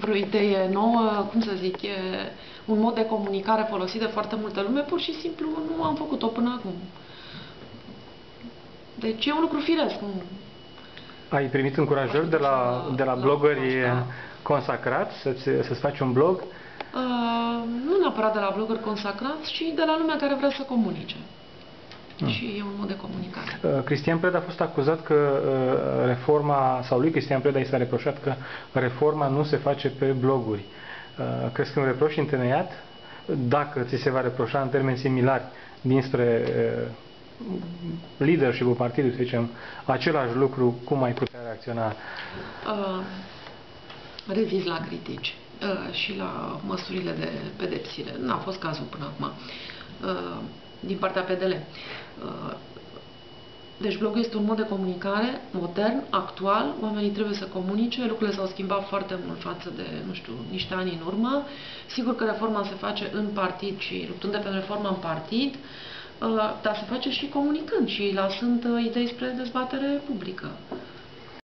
într-o idee nouă, cum să zic, e un mod de comunicare folosit de foarte multă lume, pur și simplu nu am făcut-o până acum. Deci e un lucru firesc. Ai primit încurajări de la bloggeri consacrați să-ți faci un blog? Nu neapărat de la bloggeri consacrați, ci de la lumea care vrea să comunice. Și e un mod de comunicare. Cristian Preda a fost acuzat că reforma, sau lui Cristian Preda i s-a reproșat că reforma nu se face pe bloguri. Crezi că un reproș întemeiat? Dacă ți se va reproșa în termeni similari dinspre leadership-ul partidului, să zicem, același lucru, cum ai putea reacționa? Rezist la critici și la măsurile de pedepsire. N-a fost cazul până acum. Din partea PDL. Deci blogul este un mod de comunicare modern, actual, oamenii trebuie să comunice, lucrurile s-au schimbat foarte mult față de, nu știu, niște ani în urmă. Sigur că reforma se face în partid și luptând pentru reforma în partid, dar se face și comunicând și lăsând idei spre dezbatere publică.